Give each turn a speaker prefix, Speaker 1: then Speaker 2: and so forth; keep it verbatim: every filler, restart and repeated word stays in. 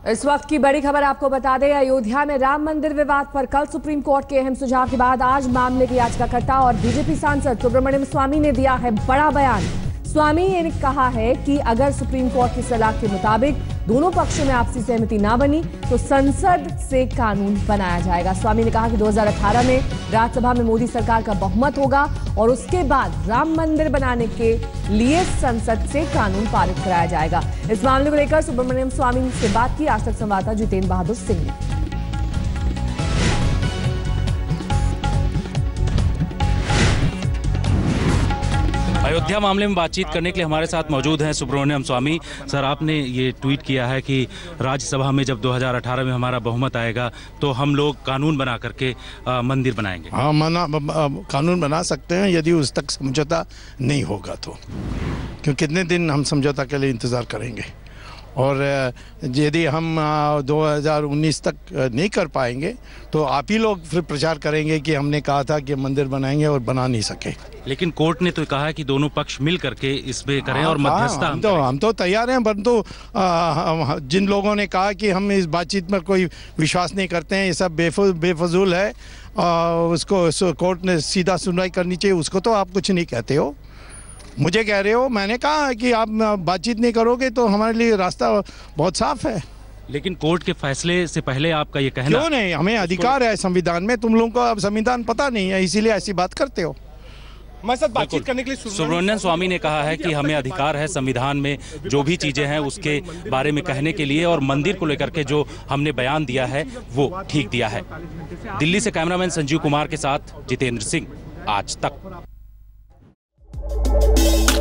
Speaker 1: इस वक्त की बड़ी खबर आपको बता दें, अयोध्या में राम मंदिर विवाद पर कल सुप्रीम कोर्ट के अहम सुझाव के बाद आज मामले के याचिकाकर्ता और बीजेपी सांसद सुब्रमण्यम स्वामी ने दिया है बड़ा बयान। स्वामी ने कहा है कि अगर सुप्रीम कोर्ट की सलाह के मुताबिक दोनों पक्षों में आपसी सहमति ना बनी तो संसद से कानून बनाया जाएगा। स्वामी ने कहा कि दो हज़ार अठारह में राज्यसभा में मोदी सरकार का बहुमत होगा और उसके बाद राम मंदिर बनाने के लिए संसद से कानून पारित कराया जाएगा। इस मामले को लेकर सुब्रमण्यम स्वामी से बात की आज तक संवाददाता जितेंद्र बहादुर सिंह ने।
Speaker 2: अयोध्या मामले में बातचीत करने के लिए हमारे साथ मौजूद हैं सुब्रमण्यम स्वामी। सर, आपने ये ट्वीट किया है कि राज्यसभा में जब दो हज़ार अठारह में हमारा बहुमत आएगा तो हम लोग कानून बना करके आ, मंदिर बनाएंगे।
Speaker 3: हाँ, मना कानून बना सकते हैं यदि उस तक समझौता नहीं होगा तो, क्योंकि कितने दिन हम समझौता के लिए इंतज़ार करेंगे। और यदि हम दो हज़ार उन्नीस तक नहीं कर पाएंगे तो आप ही लोग फिर प्रचार करेंगे कि हमने कहा था कि मंदिर बनाएंगे और बना नहीं सके।
Speaker 2: लेकिन कोर्ट ने तो कहा है कि दोनों पक्ष मिल करके इसमें करें और मध्यस्थता
Speaker 3: हम तो हम तो तैयार हैं, परंतु जिन लोगों ने कहा कि हम इस बातचीत में कोई विश्वास नहीं करते हैं, ये सब बेफजूल है, उसको कोर्ट ने सीधा सुनवाई करनी चाहिए, उसको तो आप कुछ नहीं कहते हो। मुझे कह रहे हो, मैंने कहा कि आप बातचीत नहीं करोगे तो हमारे लिए रास्ता बहुत साफ है।
Speaker 2: लेकिन कोर्ट के फैसले से पहले आपका ये कहना
Speaker 3: क्यों नहीं? हमें अधिकार है संविधान में, तुम लोगों को अब संविधान पता नहीं है इसीलिए ऐसी बात करते हो।
Speaker 4: हमारे साथ बातचीत करने के लिए
Speaker 2: सुब्रमण्यम स्वामी ने कहा है कि हमें अधिकार है संविधान में जो भी चीजें हैं उसके बारे में कहने के लिए, और मंदिर को लेकर के जो हमने बयान दिया है वो ठीक दिया है। दिल्ली से कैमरामैन संजीव कुमार के साथ जितेंद्र सिंह, आज तक।